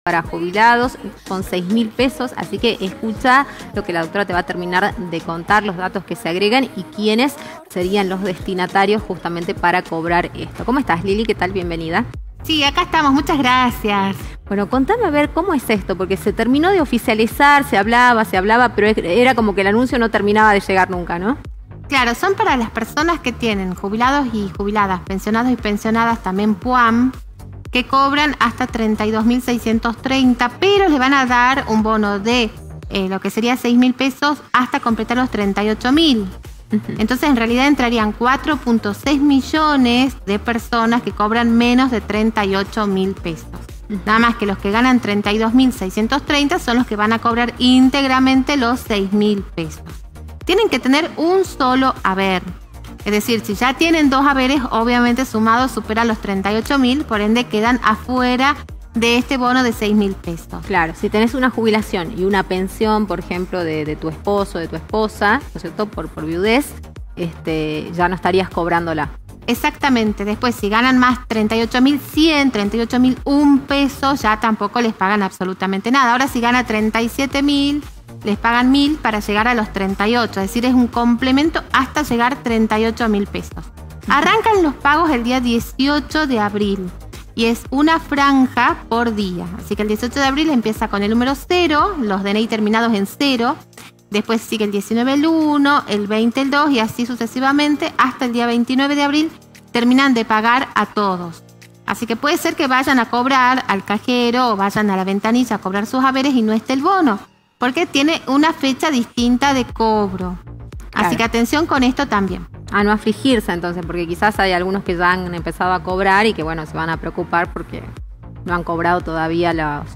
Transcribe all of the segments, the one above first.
para jubilados, son 6.000 pesos, así que escucha lo que la doctora te va a terminar de contar, los datos que se agregan y quiénes serían los destinatarios justamente para cobrar esto. ¿Cómo estás, Lili? ¿Qué tal? Bienvenida. Sí, acá estamos, muchas gracias. Bueno, contame a ver cómo es esto, porque se terminó de oficializar, se hablaba, pero era como que el anuncio no terminaba de llegar nunca, ¿no? Claro, son para las personas que tienen jubilados y jubiladas, pensionados y pensionadas, también PUAM, que cobran hasta 32.630, pero le van a dar un bono de lo que sería 6.000 pesos hasta completar los 38.000. Entonces, en realidad entrarían 4.6 millones de personas que cobran menos de 38.000 pesos. Nada más que los que ganan 32.630 son los que van a cobrar íntegramente los 6.000 pesos. Tienen que tener un solo haber. Es decir, si ya tienen dos haberes, obviamente sumados superan los 38.000, por ende quedan afuera de este bono de 6.000 pesos. Claro, si tenés una jubilación y una pensión, por ejemplo, de tu esposo, de tu esposa, ¿no es cierto? Por viudez, ya no estarías cobrándola. Exactamente. Después, si ganan más 38.100, 38.001 pesos, ya tampoco les pagan absolutamente nada. Ahora, si gana 37.000, les pagan 1.000 para llegar a los 38. Es decir, es un complemento hasta llegar a 38.000 pesos. Arrancan los pagos el día 18 de abril. Y es una franja por día. Así que el 18 de abril empieza con el número 0, los DNI terminados en 0. Después sigue el 19 el 1, el 20 el 2 y así sucesivamente. Hasta el día 29 de abril terminan de pagar a todos. Así que puede ser que vayan a cobrar al cajero o vayan a la ventanilla a cobrar sus haberes y no esté el bono. Porque tiene una fecha distinta de cobro. Claro. Así que atención con esto también. A no afligirse entonces, porque quizás hay algunos que ya han empezado a cobrar y que bueno, se van a preocupar porque no han cobrado todavía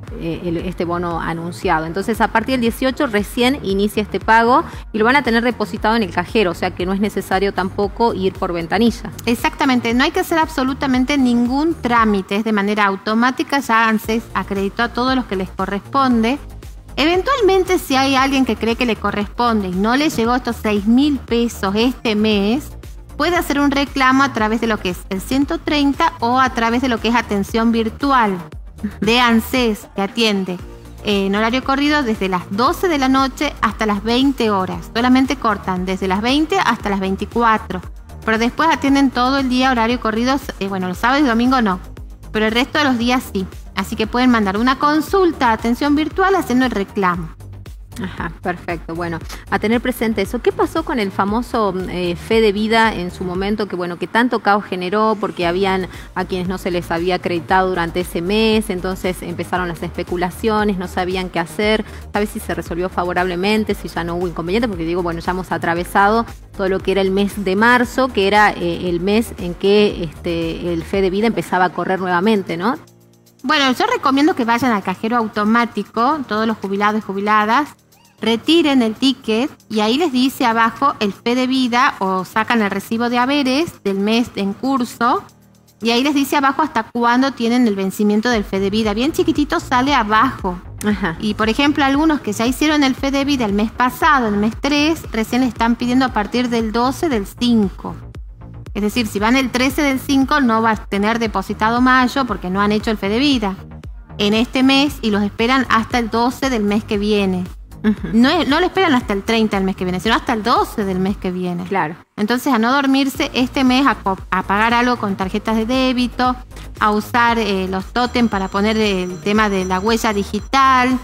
este bono anunciado. Entonces a partir del 18 recién inicia este pago y lo van a tener depositado en el cajero, o sea que no es necesario tampoco ir por ventanilla. Exactamente, no hay que hacer absolutamente ningún trámite, es de manera automática, ya ANSES acreditó a todos los que les corresponde. Eventualmente, si hay alguien que cree que le corresponde y no le llegó estos 6.000 pesos este mes, puede hacer un reclamo a través de lo que es el 130 o a través de lo que es atención virtual de ANSES, que atiende en horario corrido desde las 12 de la noche hasta las 20 horas. Solamente cortan desde las 20 hasta las 24, pero después atienden todo el día horario corrido. Bueno, los sábados y domingos no, pero el resto de los días sí. Así que pueden mandar una consulta a atención virtual haciendo el reclamo. Ajá, perfecto. Bueno, a tener presente eso. ¿Qué pasó con el famoso Fe de Vida en su momento? Que tanto caos generó porque habían a quienes no se les había acreditado durante ese mes, entonces empezaron las especulaciones, no sabían qué hacer. ¿Sabes si se resolvió favorablemente, si ya no hubo inconveniente? Porque digo, bueno, ya hemos atravesado todo lo que era el mes de marzo, que era el mes en que el Fe de Vida empezaba a correr nuevamente, ¿no? Bueno, yo recomiendo que vayan al cajero automático, todos los jubilados y jubiladas, retiren el ticket y ahí les dice abajo el Fe de Vida o sacan el recibo de haberes del mes en curso y ahí les dice abajo hasta cuándo tienen el vencimiento del Fe de Vida. Bien chiquitito sale abajo. Ajá. Y por ejemplo, algunos que ya hicieron el Fe de Vida el mes pasado, el mes 3, recién le están pidiendo a partir del 12 del 5. Es decir, si van el 13 del 5 no va a tener depositado mayo porque no han hecho el Fe de Vida en este mes y los esperan hasta el 12 del mes que viene. No lo esperan hasta el 30 del mes que viene, sino hasta el 12 del mes que viene. Claro. Entonces, a no dormirse este mes, a pagar algo con tarjetas de débito, a usar los tótem para poner el tema de la huella digital,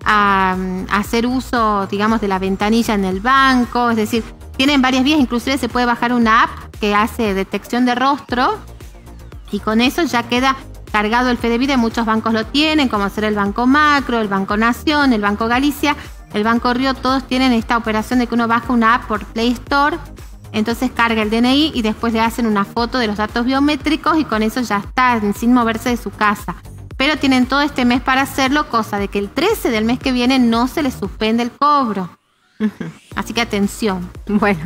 a hacer uso, digamos, de la ventanilla en el banco. Es decir, tienen varias vías, inclusive se puede bajar una app que hace detección de rostro y con eso ya queda cargado el Fe de Vida. Muchos bancos lo tienen, como ser el Banco Macro, el Banco Nación, el Banco Galicia, el Banco Río, todos tienen esta operación de que uno baja una app por Play Store, entonces carga el DNI y después le hacen una foto de los datos biométricos y con eso ya está, sin moverse de su casa. Pero tienen todo este mes para hacerlo, cosa de que el 13 del mes que viene no se les suspende el cobro. Así que atención. Bueno,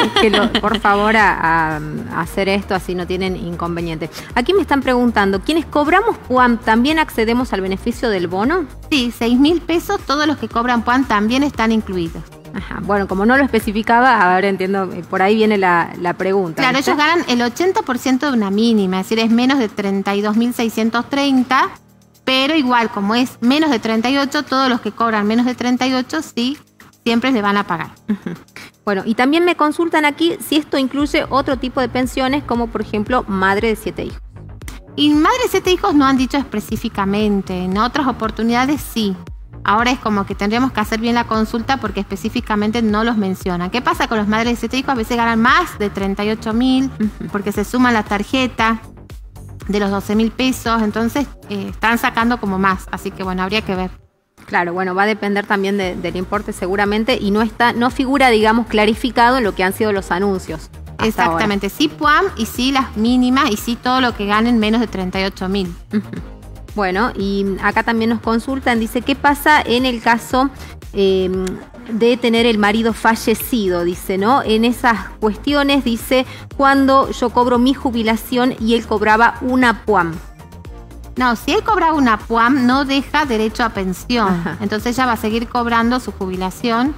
por favor a hacer esto, así no tienen inconveniente. Aquí me están preguntando, ¿quiénes cobramos PUAM también accedemos al beneficio del bono? Sí, 6.000 pesos, todos los que cobran PUAM también están incluidos. Ajá. Bueno, como no lo especificaba, ahora entiendo, por ahí viene la pregunta. Claro, ¿viste? Ellos ganan el 80% de una mínima, es decir, es menos de 32.630, pero igual, como es menos de 38, todos los que cobran menos de 38, sí, siempre le van a pagar. Bueno, y también me consultan aquí si esto incluye otro tipo de pensiones, como por ejemplo madre de 7 hijos. Y madre de 7 hijos no han dicho específicamente, en otras oportunidades sí. Ahora es como que tendríamos que hacer bien la consulta porque específicamente no los mencionan. ¿Qué pasa con los madres de 7 hijos? A veces ganan más de 38.000 porque se suma la tarjeta de los 12.000 pesos, entonces están sacando como más, así que bueno, habría que ver. Claro, bueno, va a depender también del importe seguramente y no figura, digamos, clarificado en lo que han sido los anuncios. Exactamente, ahora. Sí PUAM y sí las mínimas y sí todo lo que ganen menos de 38.000. Bueno, y acá también nos consultan, dice, ¿qué pasa en el caso de tener el marido fallecido? Dice, ¿no? En esas cuestiones, dice, cuando yo cobro mi jubilación y él cobraba una PUAM. No, si él cobraba una PUAM, no deja derecho a pensión. Ajá. Entonces ella va a seguir cobrando su jubilación.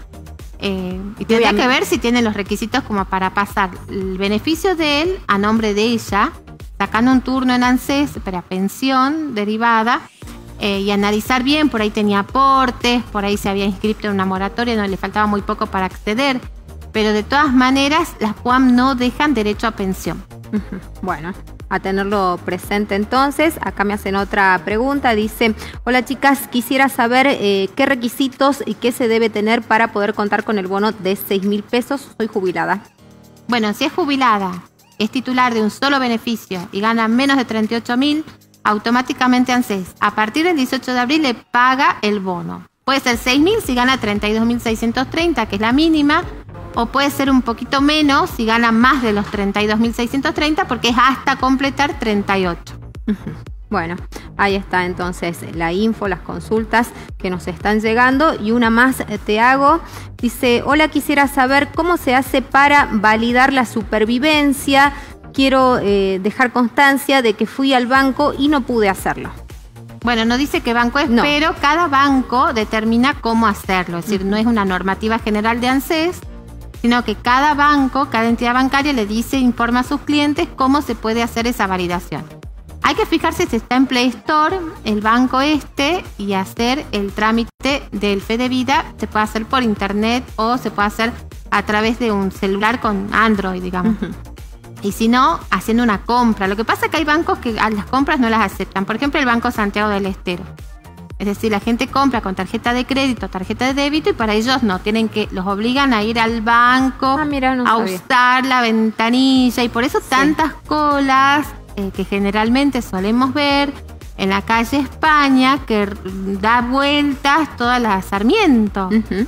Y tendría que ver si tiene los requisitos como para pasar el beneficio de él a nombre de ella, sacando un turno en ANSES para pensión derivada y analizar bien, por ahí tenía aportes, por ahí se había inscrito en una moratoria, no le faltaba muy poco para acceder, pero de todas maneras las PUAM no dejan derecho a pensión. Bueno, a tenerlo presente entonces. Acá me hacen otra pregunta, dice, hola chicas, quisiera saber qué requisitos y qué se debe tener para poder contar con el bono de 6.000 pesos, soy jubilada. Bueno, si es jubilada, es titular de un solo beneficio y gana menos de 38.000, automáticamente ANSES, a partir del 18 de abril le paga el bono. Puede ser 6.000 si gana 32.630, que es la mínima, o puede ser un poquito menos si gana más de los 32.630, porque es hasta completar 38. Bueno, ahí está entonces la info, las consultas que nos están llegando. Y una más te hago. Dice, hola, quisiera saber cómo se hace para validar la supervivencia. Quiero dejar constancia de que fui al banco y no pude hacerlo. Bueno, no dice qué banco es, no, pero cada banco determina cómo hacerlo. Es decir, no es una normativa general de ANSES, sino que cada banco, cada entidad bancaria le dice, informa a sus clientes cómo se puede hacer esa validación. Hay que fijarse si está en Play Store, el banco y hacer el trámite del Fe de Vida. Se puede hacer por internet o se puede hacer a través de un celular con Android, digamos. Y si no, haciendo una compra. Lo que pasa es que hay bancos que a las compras no las aceptan. Por ejemplo, el Banco Santiago del Estero. Es decir, la gente compra con tarjeta de crédito, tarjeta de débito, y para ellos no, los obligan a ir al banco, a usar la ventanilla, y por eso tantas colas que generalmente solemos ver en la calle España, que da vueltas todas las Sarmiento.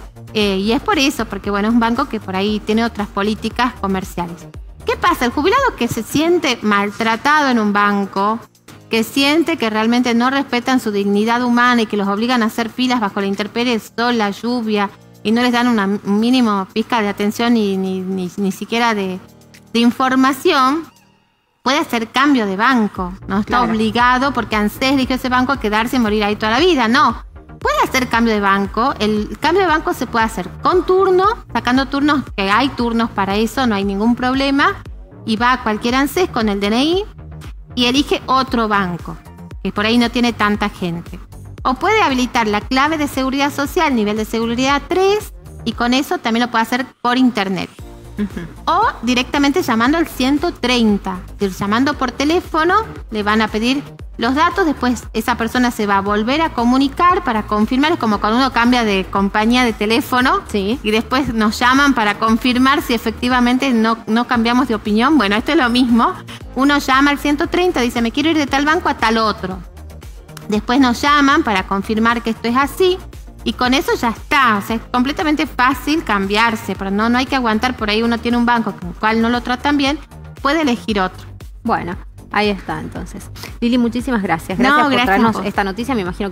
Y es por eso, porque bueno, es un banco que por ahí tiene otras políticas comerciales. ¿Qué pasa? El jubilado que se siente maltratado en un banco, que siente que realmente no respetan su dignidad humana y que los obligan a hacer filas bajo la intemperie, el sol, la lluvia, y no les dan un mínimo pizca de atención ni siquiera de información, puede hacer cambio de banco. No está obligado porque ANSES eligió ese banco a quedarse y morir ahí toda la vida. No, puede hacer cambio de banco. El cambio de banco se puede hacer con turno, sacando turnos, que hay turnos para eso, no hay ningún problema, y va a cualquier ANSES con el DNI y elige otro banco, que por ahí no tiene tanta gente. O puede habilitar la clave de seguridad social, nivel de seguridad 3, y con eso también lo puede hacer por internet. O directamente llamando al 130. Es decir, llamando por teléfono, le van a pedir los datos, después esa persona se va a volver a comunicar para confirmar. Es como cuando uno cambia de compañía de teléfono, y después nos llaman para confirmar si efectivamente no cambiamos de opinión. Bueno, esto es lo mismo. Uno llama al 130, dice, me quiero ir de tal banco a tal otro. Después nos llaman para confirmar que esto es así, y con eso ya está. O sea, es completamente fácil cambiarse, pero no hay que aguantar. Por ahí uno tiene un banco con el cual no lo tratan bien, puede elegir otro. Bueno, ahí está entonces. Lili, muchísimas gracias. Gracias por traernos esta noticia. Me imagino